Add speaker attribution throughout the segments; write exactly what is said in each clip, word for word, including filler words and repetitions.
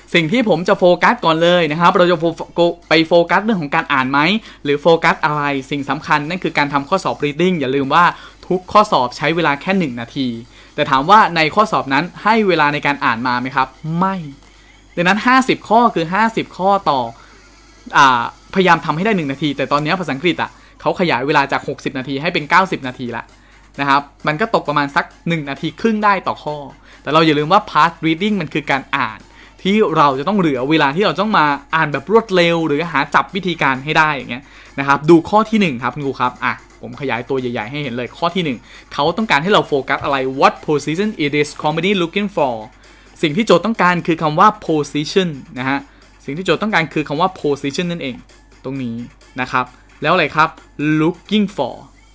Speaker 1: สิ่งที่ผมจะโฟกัสก่อนเลยนะครับเราจะไปโฟกัสเรื่องของการอ่านไหมหรือโฟกัสอะไรสิ่งสำคัญนั่นคือการทำข้อสอบ reading อย่าลืมว่าทุกข้อสอบใช้เวลาแค่หนึ่งนาทีแต่ถามว่าในข้อสอบนั้นให้เวลาในการอ่านมาไหมครับไม่ดังนั้นห้าสิบข้อคือห้าสิบข้อต่ออ่าพยายามทำให้ได้หนึ่งนาทีแต่ตอนนี้ภาษาอังกฤษอ่ะเขาขยายเวลาจากหกสิบนาทีให้เป็นเก้าสิบนาทีละนะครับมันก็ตกประมาณสักหนึ่งนาทีครึ่งได้ต่อข้อแต่เราอย่าลืมว่า past reading มันคือการอ่านที่เราจะต้องเหลือเวลาที่เราต้องมาอ่านแบบรวดเร็วหรือหาจับวิธีการให้ได้อย่างเงี้ยนะครับดูข้อที่หนึ่งครับคุณครูครับอ่ะผมขยายตัวใหญ่ๆให้เห็นเลยข้อที่หนึ่งเขาต้องการให้เราโฟกัสอะไร what position it is comedy looking for สิ่งที่โจทย์ต้องการคือคำว่า position นะฮะสิ่งที่โจทย์ต้องการคือคำว่า position นั่นเองตรงนี้นะครับแล้วอะไรครับ looking for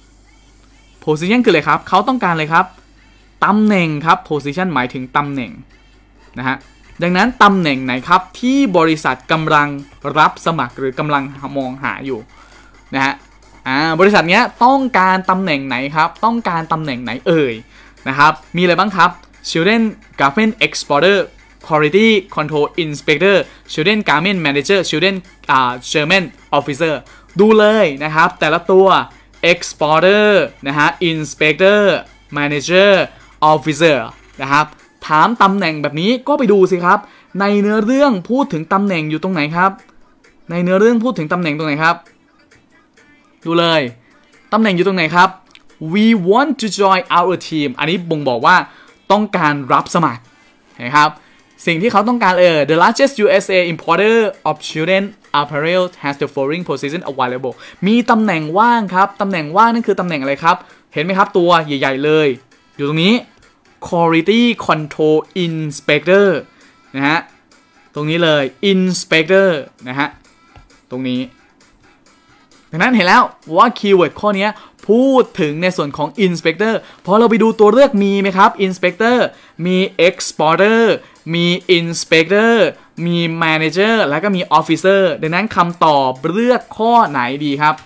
Speaker 1: position คืออะไรครับเขาต้องการอะไรครับตำแหน่งครับ position หมายถึงตำแหน่งนะฮะดังนั้นตำแหน่งไหนครับที่บริษัทกำลังรับสมัครหรือกำลังมองหาอยู่นะฮะอ่าบริษัทเนี้ยต้องการตำแหน่งไหนครับต้องการตำแหน่งไหนเอ่ยนะครับมีอะไรบ้างครับ Children Garment Exporter Quality Control Inspector Children Garment Manager Children อ่า Chairman Officer ดูเลยนะครับแต่ละตัว Exporter นะฮะ Inspector Manager Officer นะครับถามตำแหน่งแบบนี้ก็ไปดูสิครับในเนื้อเรื่องพูดถึงตำแหน่งอยู่ตรงไหนครับในเนื้อเรื่องพูดถึงตำแหน่งตรงไหนครับดูเลยตำแหน่งอยู่ตรงไหนครับ we want to join our team อันนี้บ่งบอกว่าต้องการรับสมัครนะครับสิ่งที่เขาต้องการเออ the largest ยู เอส เอ importer of children apparel has the following position available มีตำแหน่งว่างครับตำแหน่งว่างนั่นคือตำแหน่งอะไรครับเห็นไหมครับตัวใหญ่ๆเลยอยู่ตรงนี้ quality control inspector นะฮะตรงนี้เลย inspector นะฮะตรงนี้ดังนั้นเห็นแล้วว่าคีย์เวิร์ดข้อนี้พูดถึงในส่วนของ inspector พอเราไปดูตัวเลือกมีไหมครับ inspector มี exporter มี inspector มี manager แล้วก็มี officer ดังนั้นคำตอบเลือกข้อไหนดีครับ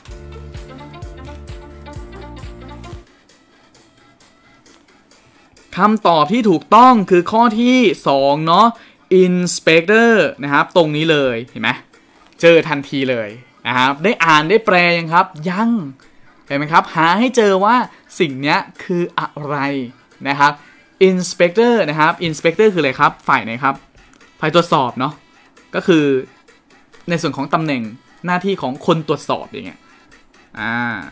Speaker 1: คำตอบที่ถูกต้องคือข้อที่สองเนาะ inspector นะครับตรงนี้เลยเห็นไหมเจอทันทีเลยนะครับได้อ่านได้แปลยังครับยังเห็นไหมครับหาให้เจอว่าสิ่งนี้คืออะไรนะครับ inspector นะครับ inspector คืออะไรครับฝ่ายไหนครับฝ่ายตรวจสอบเนาะก็คือในส่วนของตำแหน่งหน้าที่ของคนตรวจสอบอย่างเงี้ยอ่า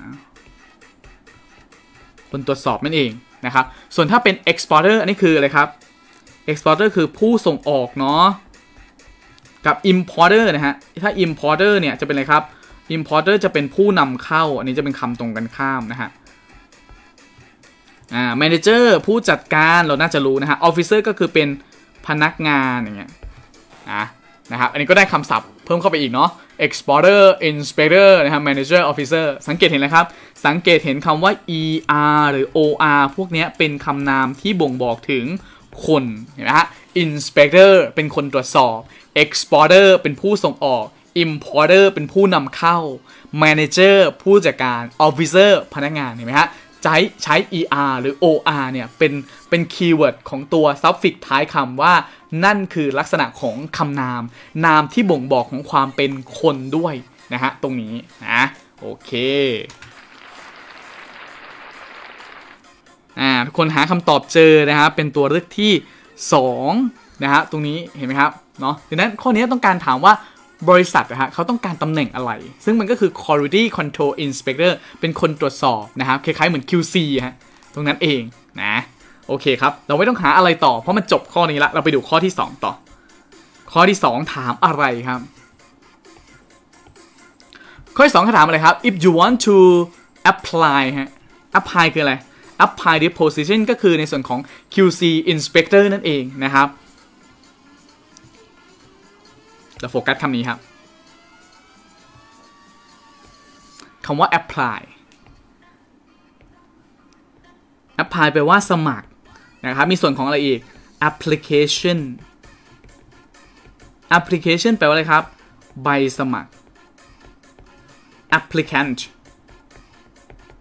Speaker 1: คนตรวจสอบนั่นเองนะครับส่วนถ้าเป็น exporter อันนี้คืออะไรครับ exporter คือผู้ส่งออกเนาะกับ importer นะฮะถ้า importer เนี่ยจะเป็นอะไรครับ importer จะเป็นผู้นำเข้าอันนี้จะเป็นคำตรงกันข้ามนะฮะอ่า manager ผู้จัดการเราน่าจะรู้นะฮะ officer ก็คือเป็นพนักงานอย่างเงี้ยอ่ะนะครับอันนี้ก็ได้คำศัพท์เพิ่มเข้าไปอีกเนาะ exporter inspector นะครับ manager officer สังเกตเห็นไหมครับสังเกตเห็นคำว่า er หรือ or พวกนี้เป็นคำนามที่บ่งบอกถึงคนเห็นไหมฮะ inspector เป็นคนตรวจสอบ exporter เป็นผู้ส่งออก importer เป็นผู้นำเข้า manager ผู้จัดการ officer พนักงานเห็นไหมฮะใช้ใช้ er หรือ or เนี่ยเป็นเป็นคีย์เวิร์ดของตัว suffix ท้ายคำว่านั่นคือลักษณะของคำนามนามที่บ่งบอกของความเป็นคนด้วยนะฮะตรงนี้นะโอเคอ่าทุกคนหาคำตอบเจอนะครับเป็นตัวเลือกที่สองนะฮะตรงนี้เห็นไหมครับเนาะดังนั้นข้อนี้ต้องการถามว่าบริษัทนะฮะเขาต้องการตำแหน่งอะไรซึ่งมันก็คือ quality control inspector เป็นคนตรวจสอบนะครับคล้ายๆเหมือน คิว ซี ฮะตรงนั้นเองนะโอเคครับเราไม่ต้องหาอะไรต่อเพราะมันจบข้อนี้ละเราไปดูข้อที่สองต่อข้อที่สองถามอะไรครับข้อที่สองเขาถามอะไรครับ if you want to apply ฮะ apply คืออะไร apply the position ก็คือในส่วนของ คิว ซี inspector นั่นเองนะครับเราโฟกัสคำนี้ครับคำว่า apply apply แปลว่าสมัครนะครับมีส่วนของอะไรอีก application application แปลว่าอะไรครับใบสมัคร applicant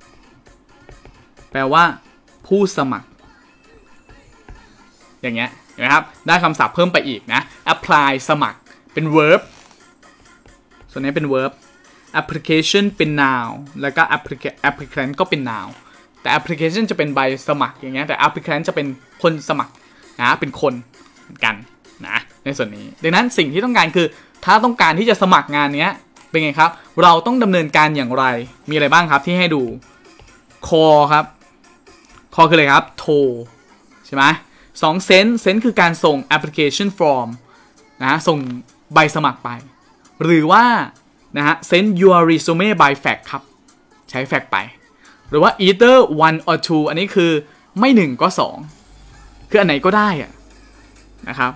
Speaker 1: แปลว่าผู้สมัครอย่างเงี้ยเห็นไหมครับได้คำศัพท์เพิ่มไปอีกนะ apply สมัครเป็น verb ส่วนนี้เป็น verb application เป็น noun แล้วก็ applicant ก็เป็น noun แต่ application จะเป็นใบสมัครอย่างเงี้ยแต่ applicant จะเป็นคนสมัครนะเป็นคนเหมือนกันนะในส่วนนี้ดังนั้นสิ่งที่ต้องการคือถ้าต้องการที่จะสมัครงานเนี้ยเป็นไงครับเราต้องดำเนินการอย่างไรมีอะไรบ้างครับที่ให้ดู call ครับ call คืออะไรครับโทรใช่ไหมสอง send send คือการส่ง application form นะส่งใบสมัครไปหรือว่านะฮะ send your resume by fax ครับใช้ fax ไปหรือว่า either one or two อันนี้คือไม่หนึ่งก็สองคืออันไหนก็ได้อะนะครับ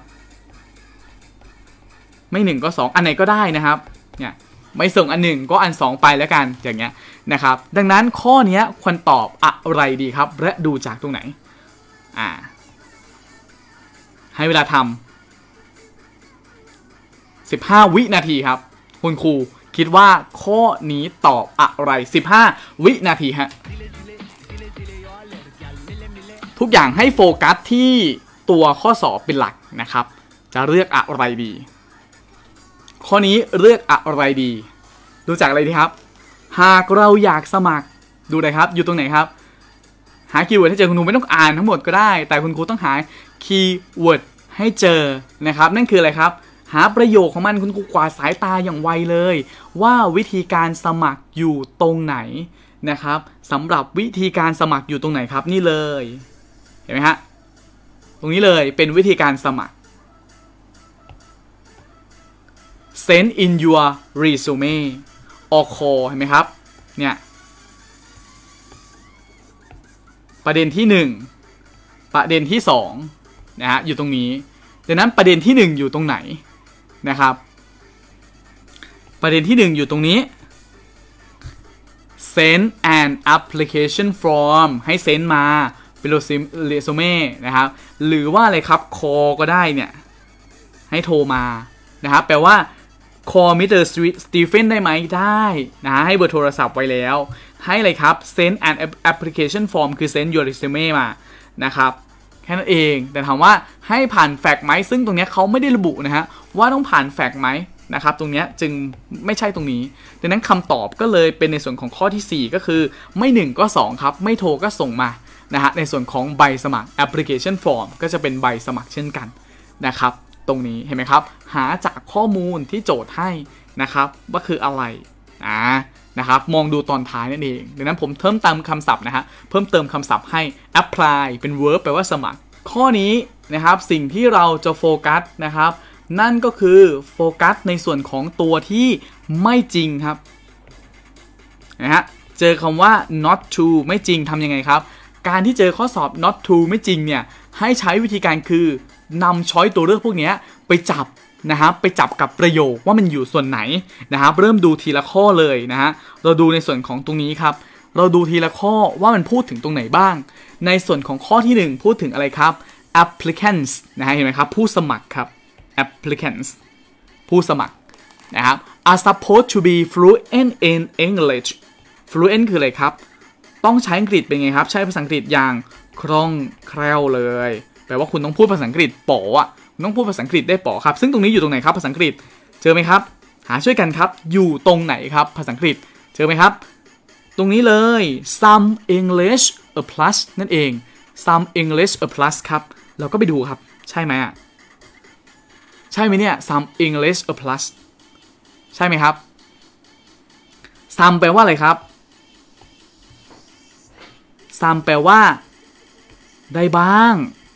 Speaker 1: ไม่หนึ่งก็สองอันไหนก็ได้นะครับเนี่ยไม่ส่งอันหนึ่งก็อันสองไปแล้วกันอย่างเงี้ยนะครับดังนั้นข้อนี้ควรตอบอะไรดีครับและดูจากตรงไหนอ่าให้เวลาทำสิบห้าวินาทีครับคุณครูคิดว่าข้อนี้ตอบอะไรสิบห้าวินาทีฮะทุกอย่างให้โฟกัสที่ตัวข้อสอบเป็นหลักนะครับจะเลือกอะไรดีข้อนี้เลือกอะไรดีดูจากอะไรดีครับหากเราอยากสมัครดูเลยครับอยู่ตรงไหนครับหาคีย์เวิร์ดให้เจอคุณครูไม่ต้องอ่านทั้งหมดก็ได้แต่คุณครูต้องหาคีย์เวิร์ดให้เจอนะครับนั่นคืออะไรครับหาประโยคของมันคุณครูกวาดสายตาอย่างไวเลยว่าวิธีการสมัครอยู่ตรงไหนนะครับสำหรับวิธีการสมัครอยู่ตรงไหนครับนี่เลยเห็นไหมฮะตรงนี้เลยเป็นวิธีการสมัคร send in your resume or call เห็นไหมครับเนี่ยประเด็นที่หนึ่งประเด็นที่สองนะฮะอยู่ตรงนี้ดังนั้นประเด็นที่หนึ่งอยู่ตรงไหนนะครับประเด็นที่หนึ่งอยู่ตรงนี้ send an application form ให้ send มาเป็นเรซูเม่นะครับหรือว่าอะไรครับ call ก็ได้เนี่ยให้โทรมานะครับแปลว่า call มิสเตอร์ Stephen ได้ไหมได้นะให้เบอร์โทรศัพท์ไว้แล้วให้อะไรครับ send an application form คือ send your resume มานะครับแค่นั้นเองแต่ถามว่าให้ผ่านแฟกซ์ไหมซึ่งตรงนี้เขาไม่ได้ระบุนะฮะว่าต้องผ่านแฟกซ์ไหมนะครับตรงนี้จึงไม่ใช่ตรงนี้ดังนั้นคำตอบก็เลยเป็นในส่วนของข้อที่สี่ก็คือไม่หนึ่งก็สองครับไม่โทรก็ส่งมานะฮะในส่วนของใบสมัคร application form ก็จะเป็นใบสมัครเช่นกันนะครับตรงนี้เห็นไหมครับหาจากข้อมูลที่โจทย์ให้นะครับว่าคืออะไรนะนะครับมองดูตอนท้ายนั่นเองดังนั้นผมเพิ่มเติมคำศัพท์นะฮะเพิ่มเติมคำศัพท์ให้ apply เป็น verb แปลว่าสมัครข้อนี้นะครับสิ่งที่เราจะโฟกัสนะครับนั่นก็คือโฟกัสในส่วนของตัวที่ไม่จริงครับนะฮะเจอคำว่า not true ไม่จริงทำยังไงครับการที่เจอข้อสอบ not true ไม่จริงเนี่ยให้ใช้วิธีการคือนำช้อยตัวเลือกพวกนี้ไปจับนะครับไปจับกับประโยคว่ามันอยู่ส่วนไหนนะครับเริ่มดูทีละข้อเลยนะฮะเราดูในส่วนของตรงนี้ครับเราดูทีละข้อว่ามันพูดถึงตรงไหนบ้างในส่วนของข้อที่หนึ่งพูดถึงอะไรครับ applicants นะฮะเห็นไหมครับผู้สมัครครับ applicants ผู้สมัครนะครับ are supposed to be fluent in English fluent คืออะไรครับต้องใช้อังกฤษเป็นไงครับใช้ภาษาอังกฤษอย่างคล่องแคล่วเลยแปลว่าคุณต้องพูดภาษาอังกฤษป๋ออ่ะคุณต้องพูดภาษาอังกฤษได้ป๋อครับซึ่งตรงนี้อยู่ตรงไหนครับภาษาอังกฤษเจอไหมครับหาช่วยกันครับอยู่ตรงไหนครับภาษาอังกฤษเจอไหมครับตรงนี้เลย some English a plus นั่นเอง some English a plus ครับเราก็ไปดูครับใช่ไหมอ่ะใช่ไหมเนี่ย some English a plus ใช่ไหมครับ some แปลว่าอะไรครับ some แปลว่าได้บ้าง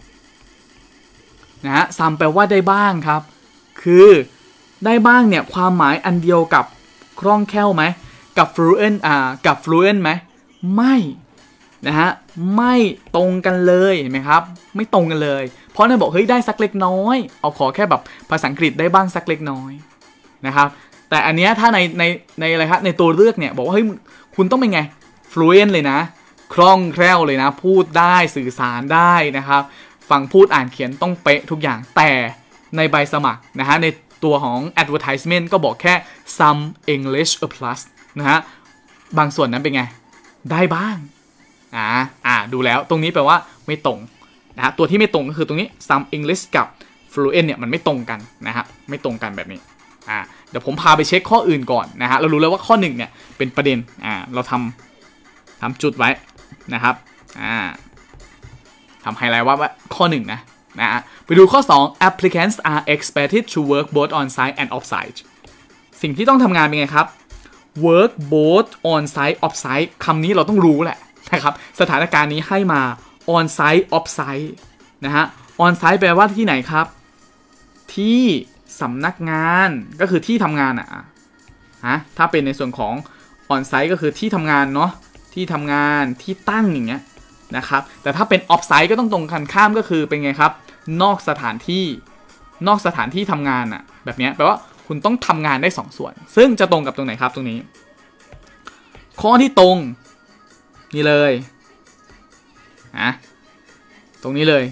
Speaker 1: นะฮะ some แปลว่าได้บ้างครับคือได้บ้างเนี่ยความหมายอันเดียวกับคล่องแคล่วไหมกับ fluent อ่ากับ fluent ไหมไม่นะฮะไม่ตรงกันเลยเห็นไหมครับไม่ตรงกันเลยเพราะนั่นบอกเฮ้ยได้สักเล็กน้อยเอาขอแค่แบบภาษาอังกฤษได้บ้างสักเล็กน้อยนะครับแต่อันเนี้ยถ้าในในในอะไรครับในตัวเลือกเนี่ยบอกว่าเฮ้ยคุณต้องเป็นไง fluent เลยนะคล่องแคล่วเลยนะพูดได้สื่อสารได้นะครับฟังพูดอ่านเขียนต้องเป๊ะทุกอย่างแต่ในใบสมัครนะฮะในตัวของ advertisement ก็บอกแค่ some English a plus นะฮะบางส่วนนั้นเป็นไงได้บ้างอ่าอ่าดูแล้วตรงนี้แปลว่าไม่ตรงนะฮะตัวที่ไม่ตรงก็คือตรงนี้ some English กับ fluent เนี่ยมันไม่ตรงกันนะฮะไม่ตรงกันแบบนี้อ่าเดี๋ยวผมพาไปเช็คข้ออื่นก่อนนะฮะเรารู้แล้วว่าข้อหนึ่งเนี่ยเป็นประเด็นอ่าเราทำทำจุดไว้นะครับอ่าทำไฮไลท์ว่าว่าข้อหนึ่งนะนะฮะไปดูข้อสอง applicants are expected to work both on site and off site สิ่งที่ต้องทำงานเป็นไงครับ work both on site off site คำนี้เราต้องรู้แหละนะครับสถานการณ์นี้ให้มา on site off site นะฮะ on site แปลว่าที่ไหนครับที่สำนักงานก็คือที่ทำงานอ่ะฮะถ้าเป็นในส่วนของ on site ก็คือที่ทำงานเนาะที่ทำงานที่ตั้งอย่างเงี้ยนะครับแต่ถ้าเป็น off site ก็ต้องตรงกันข้ามก็คือเป็นไงครับนอกสถานที่นอกสถานที่ทำงานอ่ะแบบนี้แปลว่าคุณต้องทำงานได้สองส่วนซึ่งจะตรงกับตรงไหนครับตรงนี้ข้อที่ตรงนี่เลยนะตรงนี้เลย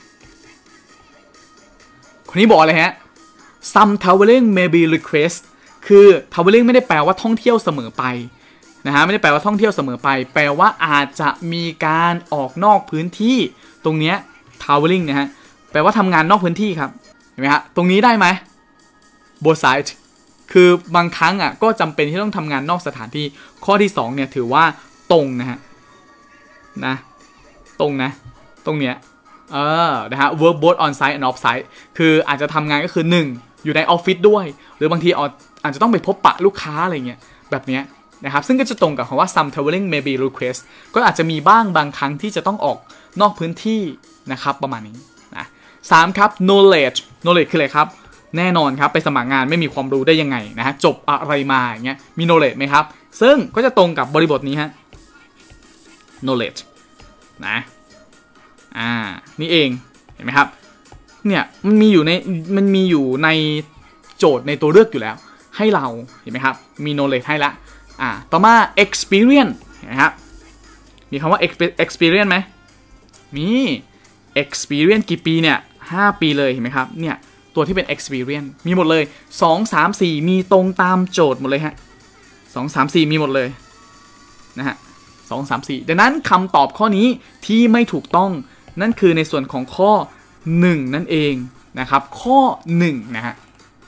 Speaker 1: คนนี้บอกอะไรฮะ some traveling may be request คือ traveling ไม่ได้แปลว่าท่องเที่ยวเสมอไปนะฮะไม่ได้แปลว่าท่องเที่ยวเสมอไปแปลว่าอาจจะมีการออกนอกพื้นที่ตรงเนี้ย traveling นะฮะแปลว่าทำงานนอกพื้นที่ครับเห็นไหมฮะตรงนี้ได้ไหม both sides คือบางครั้งอ่ะก็จำเป็นที่ต้องทำงานนอกสถานที่ข้อที่สองเนี่ยถือว่าตรงนะฮะนะตรงนะตรงเนี้ยเออนะฮะ work both on site and off site คืออาจจะทำงานก็คือหนึ่งอยู่ในออฟฟิศด้วยหรือบางทีอาจจะต้องไปพบปะลูกค้าอะไรเงี้ยแบบเนี้ยนะครับซึ่งก็จะตรงกับคำว่า some traveling may be request ก็อาจจะมีบ้างบางครั้งที่จะต้องออกนอกพื้นที่นะครับประมาณนี้นะสามครับ knowledge knowledge คืออะไรครับแน่นอนครับไปสมัครงานไม่มีความรู้ได้ยังไงนะฮะจบอะไรมาอย่างเงี้ยมี knowledge ไหมครับซึ่งก็จะตรงกับบริบทนี้ฮะ knowledge นะอ่านี่เองเห็นไหมครับเนี่ยมันมีอยู่ในมันมีอยู่ในโจทย์ในตัวเลือกอยู่แล้วให้เราเห็นไหมครับมี knowledge ให้ละอ่าต่อมา experience เห็นไหมครับมีคำว่า experience ไหมมี experience กี่ปีเนี่ยห้าปีเลยเห็นไหมครับเนี่ยตัวที่เป็น experience มีหมดเลยสอง สาม สี่มีตรงตามโจทย์หมดเลยฮะสอง สาม สี่มีหมดเลยนะฮะสอง สาม สี่ดังนั้นคำตอบข้อนี้ที่ไม่ถูกต้องนั่นคือในส่วนของข้อหนึ่งนั่นเองนะครับข้อหนึ่งนะฮะ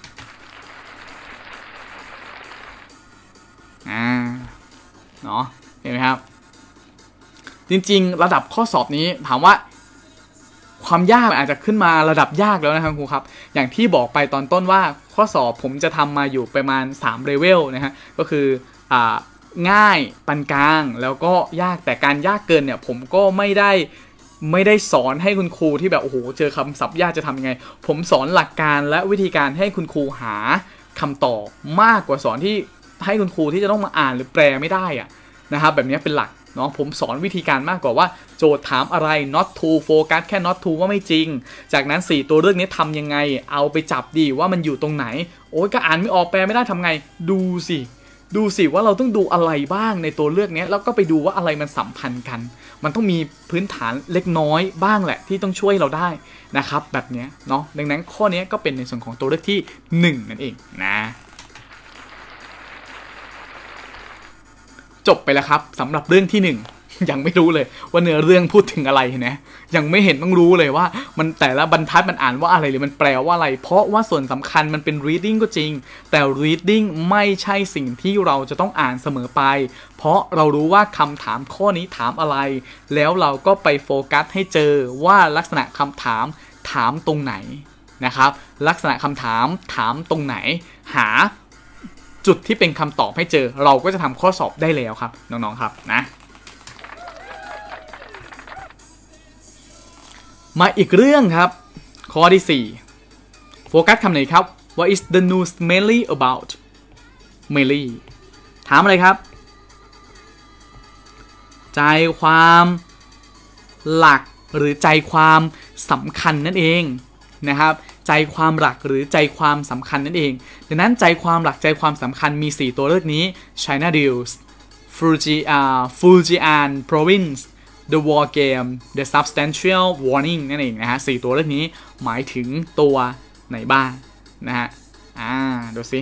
Speaker 1: อ่าเนาะเห็นไหมครับจริงๆระดับข้อสอบนี้ถามว่าความยากอาจจะขึ้นมาระดับยากแล้วนะครับครูครับอย่างที่บอกไปตอนต้นว่าข้อสอบผมจะทำมาอยู่ประมาณสามเลเวลนะฮะก็คืออ่าง่ายปานกลางแล้วก็ยากแต่การยากเกินเนี่ยผมก็ไม่ได้ไม่ได้สอนให้คุณครูที่แบบโอ้โหเจอคำศัพท์ยากจะทำยังไงผมสอนหลักการและวิธีการให้คุณครูหาคำตอบมากกว่าสอนที่ให้คุณครูที่จะต้องมาอ่านหรือแปลไม่ได้อะนะครับแบบนี้เป็นหลักเนาะผมสอนวิธีการมากกว่าว่าโจทย์ถามอะไร not to โฟกัสแค่ not to ว่าไม่จริงจากนั้นสี่ตัวเลือกนี้ทำยังไงเอาไปจับดีว่ามันอยู่ตรงไหนโอ้ยก็อ่านไม่ออกแปลไม่ได้ทำไงดูสิดูสิว่าเราต้องดูอะไรบ้างในตัวเลือกนี้แล้วก็ไปดูว่าอะไรมันสัมพันธ์กันมันต้องมีพื้นฐานเล็กน้อยบ้างแหละที่ต้องช่วยเราได้นะครับแบบนี้เนาะดังนั้นข้อนี้ก็เป็นในส่วนของตัวเลือกที่หนึ่งนั่นเองนะจบไปแล้วครับสำหรับเรื่องที่หนึ่ง ยังไม่รู้เลยว่าเนื้อเรื่องพูดถึงอะไรนะยังไม่เห็นต้องรู้เลยว่ามันแต่ละบรรทัดมันอ่านว่าอะไรหรือมันแปลว่าอะไรเพราะว่าส่วนสำคัญมันเป็น reading ก็จริงแต่ reading ไม่ใช่สิ่งที่เราจะต้องอ่านเสมอไปเพราะเรารู้ว่าคำถามข้อนี้ถามอะไรแล้วเราก็ไปโฟกัสให้เจอว่าลักษณะคำถามถามตรงไหนนะครับลักษณะคำถามถามตรงไหนหาจุดที่เป็นคำตอบให้เจอเราก็จะทำข้อสอบได้แล้วครับน้องๆครับนะมาอีกเรื่องครับข้อที่สี่โฟกัสคำไหนครับ What is the news mainly about mainly ถามอะไรครับใจความหลักหรือใจความสำคัญนั่นเองนะครับใจความหลักหรือใจความสำคัญนั่นเองดังนั้นใจความหลักใจความสำคัญมีสี่ตัวเลือกนี้ China Deals Fujian Fujian Province The War Game The Substantial Warning นั่นเองนะฮะสี่ตัวเลือกนี้หมายถึงตัวไหนบ้างนะฮะอ่าดูสิ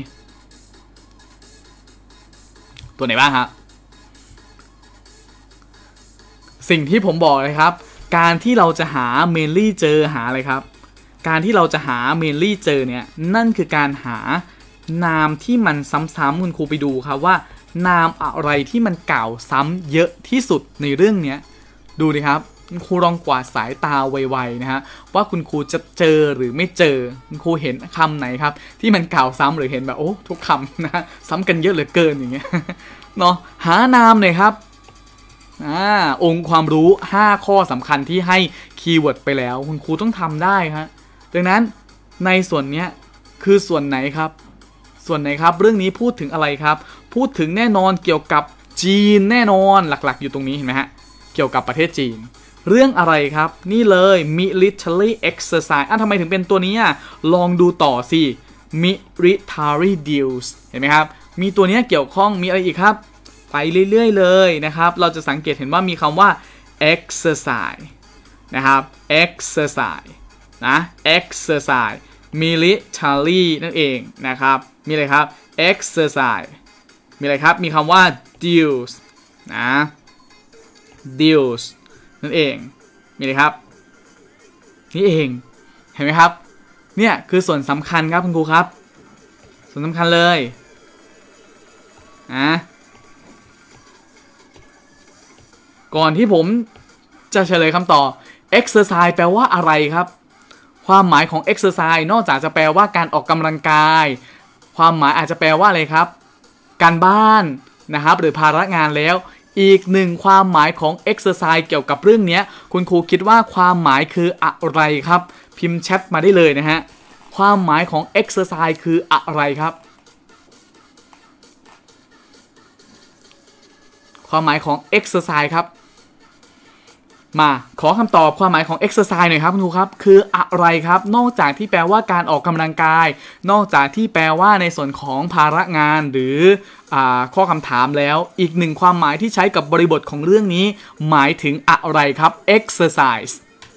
Speaker 1: ตัวไหนบ้างครับสิ่งที่ผมบอกเลยครับการที่เราจะหา mainly เจอหาอะไรครับการที่เราจะหา mainly เจอเนี่ยนั่นคือการหานามที่มันซ้ำๆคุณครูไปดูครับว่านามอะไรที่มันกล่าวซ้ำเยอะที่สุดในเรื่องนี้ดูดิครับคุณครูลองกวาดสายตาไวๆนะฮะว่าคุณครูจะเจอหรือไม่เจอคุณครูเห็นคำไหนครับที่มันกล่าวซ้ำหรือเห็นแบบโอ้ทุกคำนะซ้ำกันเยอะเหลือเกินอย่างเงี้ยเนาะหานามเลยครับอ่าองค์ความรู้ห้าข้อสำคัญที่ให้คีย์เวิร์ดไปแล้วคุณครูต้องทำได้ครับดังนั้นในส่วนนี้คือส่วนไหนครับส่วนไหนครับเรื่องนี้พูดถึงอะไรครับพูดถึงแน่นอนเกี่ยวกับจีนแน่นอนหลักๆอยู่ตรงนี้เห็นไหมฮะเกี่ยวกับประเทศจีนเรื่องอะไรครับนี่เลย military exercise อ่ะทำไมถึงเป็นตัวนี้อ่ะลองดูต่อสิ military deals เห็นไหมครับมีตัวนี้เกี่ยวข้องมีอะไรอีกครับไปเรื่อยๆเลยนะครับเราจะสังเกตเห็นว่ามีคำว่า exercise นะครับ exercise นะ exercise military นั่นเองนะครับมีอะไรครับ exercise มีอะไรครับมีคำว่า deals นะ deals นั่นเองมีอะไรครับนี่เองเห็นไหมครับเนี่ยคือส่วนสำคัญครับคุณครูครับส่วนสำคัญเลยนะก่อนที่ผมจะเฉลยคำตอบ exercise แปลว่าอะไรครับความหมายของ exercise นอกจากจะแปลว่าการออกกำลังกายความหมายอาจจะแปลว่าอะไรครับการบ้านนะครับหรือภาระงานแล้วอีกหนึ่งความหมายของ exercise เกี่ยวกับเรื่องนี้คุณครูคิดว่าความหมายคืออะไรครับพิมพ์แชทมาได้เลยนะฮะความหมายของ exercise คืออะไรครับความหมายของ exercise ครับมาขอคำตอบความหมายของ exercise หน่อยครับคุณครูครับคืออะไรครับนอกจากที่แปลว่าการออกกำลังกายนอกจากที่แปลว่าในส่วนของภาระงานหรือข้อคำถามแล้วอีกหนึ่งความหมายที่ใช้กับบริบทของเรื่องนี้หมายถึงอะไรครับ exercise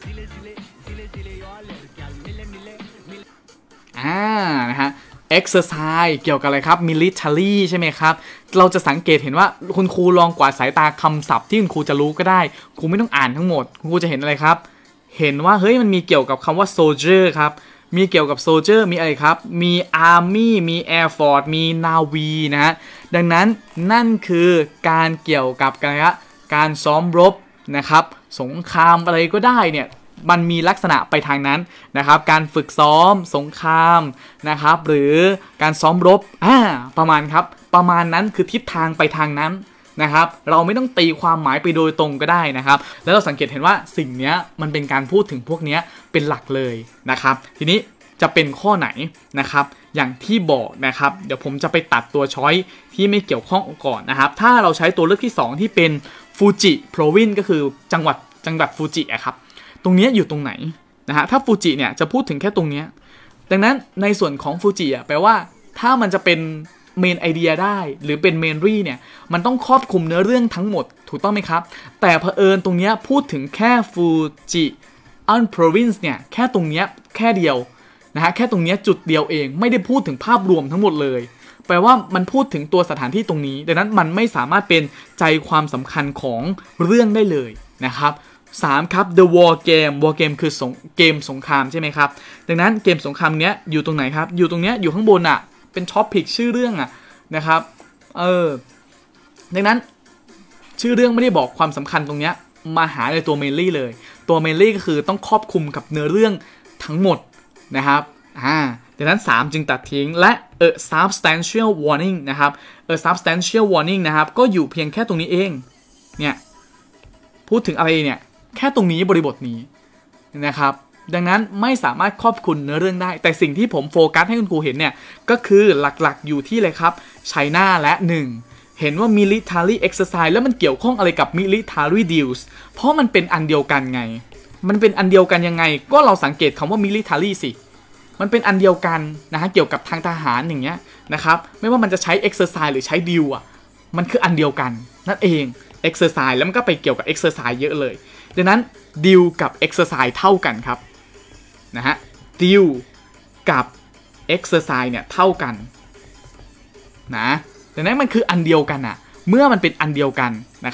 Speaker 1: อ่านะฮะ exercise เกี่ยวกับอะไรครับ military ใช่ไหมครับเราจะสังเกตเห็นว่าคุณครูลองกวาดสายตาคำศัพท์ที่คุณครูจะรู้ก็ได้ครูไม่ต้องอ่านทั้งหมดคุณครูจะเห็นอะไรครับเห็นว่าเฮ้ยมันมีเกี่ยวกับคำว่า soldier ครับมีเกี่ยวกับ soldier มีอะไรครับมี army มี air force มี navy นะฮะดังนั้นนั่นคือการเกี่ยวกับการการซ้อมรบนะครับสงครามอะไรก็ได้เนี่ยมันมีลักษณะไปทางนั้นนะครับการฝึกซ้อมสงครามนะครับหรือการซ้อมรบอ่าประมาณครับประมาณนั้นคือทิศทางไปทางนั้นนะครับเราไม่ต้องตีความหมายไปโดยตรงก็ได้นะครับแล้วเราสังเกตเห็นว่าสิ่งนี้มันเป็นการพูดถึงพวกนี้เป็นหลักเลยนะครับทีนี้จะเป็นข้อไหนนะครับอย่างที่บอกนะครับเดี๋ยวผมจะไปตัดตัวช้อยที่ไม่เกี่ยวข้องก่อนนะครับถ้าเราใช้ตัวเลือกที่สองที่เป็นฟูจิโพรวินก็คือจังหวัดจังหวัดฟูจิอะครับตรงนี้อยู่ตรงไหนนะฮะถ้าฟูจิเนี่ยจะพูดถึงแค่ตรงนี้ดังนั้นในส่วนของฟูจิอ่ะแปลว่าถ้ามันจะเป็นเมนไอเดียได้หรือเป็นเมนรี่เนี่ยมันต้องครอบคลุมเนื้อเรื่องทั้งหมดถูกต้องไหมครับแต่เผอิญตรงนี้พูดถึงแค่ฟูจิอันโปรวินซ์เนี่ยแค่ตรงนี้แค่เดียวนะฮะแค่ตรงนี้จุดเดียวเองไม่ได้พูดถึงภาพรวมทั้งหมดเลยแปลว่ามันพูดถึงตัวสถานที่ตรงนี้ดังนั้นมันไม่สามารถเป็นใจความสำคัญของเรื่องได้เลยนะครับสามครับ The War Game War Game คือเกมสงครามใช่ไหมครับดังนั้นเกมสงครามเนี้ยอยู่ตรงไหนครับอยู่ตรงเนี้ยอยู่ข้างบนอ่ะเป็นท็อปพิกชื่อเรื่องอ่ะนะครับเออดังนั้นชื่อเรื่องไม่ได้บอกความสำคัญตรงเนี้ยมาหาในตัวเมนลี่เลยตัวเมนลี่ก็คือต้องครอบคลุมกับเนื้อเรื่องทั้งหมดนะครับอ่าดังนั้นสามจึงตัดทิ้งและ a substantial warning นะครับ a substantial warning นะครับก็อยู่เพียงแค่ตรงนี้เองเนี่ยพูดถึงอะไรเนี่ยแค่ตรงนี้บริบทนี้นะครับดังนั้นไม่สามารถครอบคลุมเนื้อเรื่องได้แต่สิ่งที่ผมโฟกัสให้คุณครูเห็นเนี่ยก็คือหลักๆอยู่ที่เลยครับไชน่าและหนึ่งเห็นว่า military exercise แล้วมันเกี่ยวข้องอะไรกับ military deals เพราะมันเป็นอันเดียวกันไงมันเป็นอันเดียวกันยังไงก็เราสังเกตคำว่า military สิมันเป็นอันเดียวกันนะฮะเกี่ยวกับทางทหารอย่างเงี้ยนะครับไม่ว่ามันจะใช้ exercise หรือใช้ deal อ่ะมันคืออันเดียวกันนั่นเอง exercise แล้วมันก็ไปเกี่ยวกับ exercise เยอะเลยดังนั้น deal กับ exercise เท่ากันครับนะฮะ deal กับ exercise เนี่ยเท่ากันนะดังนั้นมันคืออันเดียวกันอะเมื่อมันเป็นอันเดียวกันนะครับ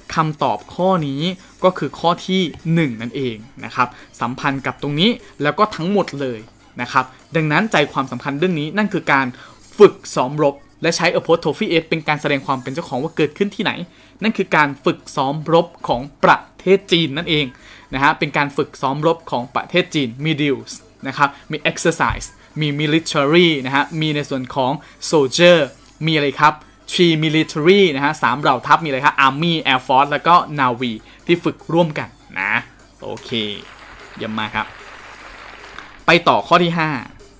Speaker 1: คำตอบข้อนี้ก็คือข้อที่หนึ่งนั่นเองนะครับสัมพันธ์กับตรงนี้แล้วก็ทั้งหมดเลยนะครับดังนั้นใจความสำคัญเรื่องนี้นั่นคือการฝึกซ้อมรบและใช้ apostrophe s เป็นการแสดงความเป็นเจ้าของว่าเกิดขึ้นที่ไหนนั่นคือการฝึกซ้อมรบของประเทศจีนนั่นเองนะฮะเป็นการฝึกซ้อมรบของประเทศจีนมี drills นะครับมี exercise มี military นะฮะมีในส่วนของ soldier มีอะไรครับ three military นะฮะสามเหล่าทัพมีอะไรครับ army air force แล้วก็ navy ที่ฝึกร่วมกันนะโอเคเยี่ยมมากครับไปต่อข้อที่ห้า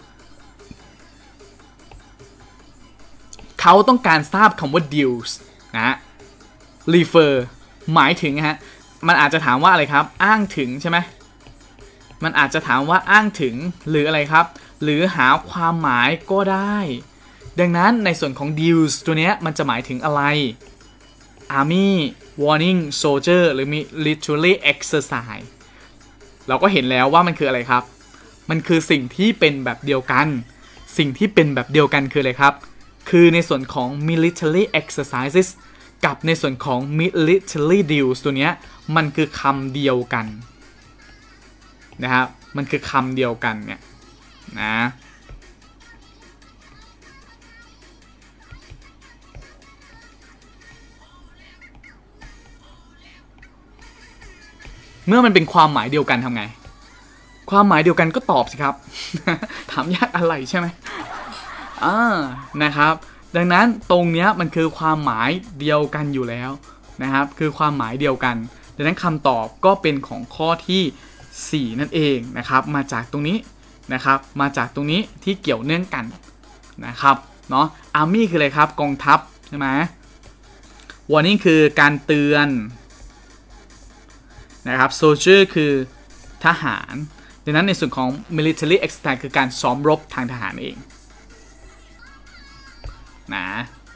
Speaker 1: เขาต้องการทราบคำว่า deals นะ refer หมายถึงฮะมันอาจจะถามว่าอะไรครับอ้างถึงใช่ไหมมันอาจจะถามว่าอ้างถึงหรืออะไรครับหรือหาความหมายก็ได้ดังนั้นในส่วนของ deals ตัวนี้มันจะหมายถึงอะไร army warning soldier หรือ military exercise เราก็เห็นแล้วว่ามันคืออะไรครับมันคือสิ่งที่เป็นแบบเดียวกันสิ่งที่เป็นแบบเดียวกันคืออะไรครับคือในส่วนของ military exercises กับในส่วนของ military drills ตัวนี้มันคือคำเดียวกันนะครับมันคือคำเดียวกันเนี่ยนะเมื่อมันเป็นความหมายเดียวกันทำไงความหมายเดียวกันก็ตอบสิครับ ถามยากอะไรใช่ไหมอ่านะครับดังนั้นตรงนี้มันคือความหมายเดียวกันอยู่แล้วนะครับคือความหมายเดียวกันดังนั้นคำตอบก็เป็นของข้อที่สี่นั่นเองนะครับมาจากตรงนี้นะครับมาจากตรงนี้ที่เกี่ยวเนื่องกันนะครับเนาะ Army คืออะไรครับกองทัพใช่ไหม Warning คือการเตือนนะครับ Soldier คือทหารดังนั้นในส่วนของ military exercise คือการซ้อมรบทางทหารเองนะ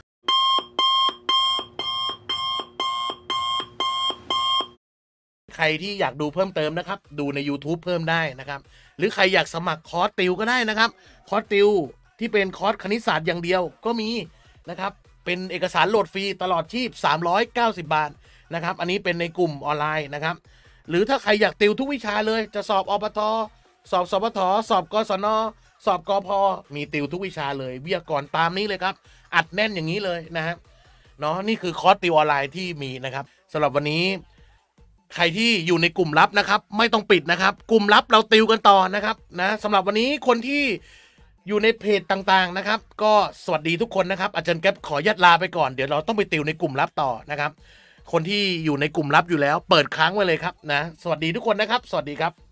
Speaker 2: ใครที่อยากดูเพิ่มเติมนะครับดูใน YouTube เพิ่มได้นะครับหรือใครอยากสมัครคอร์สติวก็ได้นะครับคอร์สติวที่เป็นคอร์สคณิตศาสตร์อย่างเดียวก็มีนะครับเป็นเอกสารโหลดฟรีตลอดชีพสามร้อยเก้าสิบบาทนะครับอันนี้เป็นในกลุ่มออนไลน์นะครับหรือถ้าใครอยากติวทุกวิชาเลยจะสอบอปทสอบสปทสอบกศนสอบกพมีติวทุกวิชาเลยวิทยากรตามนี้เลยครับอัดแน่นอย่างนี้เลยนะครับเนาะนี่คือคอร์สติวออนไลน์ที่มีนะครับสำหรับวันนี้ใครที่อยู่ในกลุ่มลับนะครับไม่ต้องปิดนะครับกลุ่มลับเราติวกันต่อนะครับนะสำหรับวันนี้คนที่อยู่ในเพจต่างๆนะครับก็สวัสดีทุกคนนะครับอาจารย์แก๊ปขอยัดลาไปก่อนเดี๋ยวเราต้องไปติวในกลุ่มลับต่อนะครับคนที่อยู่ในกลุ่มลับอยู่แล้วเปิดค้างไว้เลยครับนะสวัสดีทุกคนนะครับสวัสดีครับ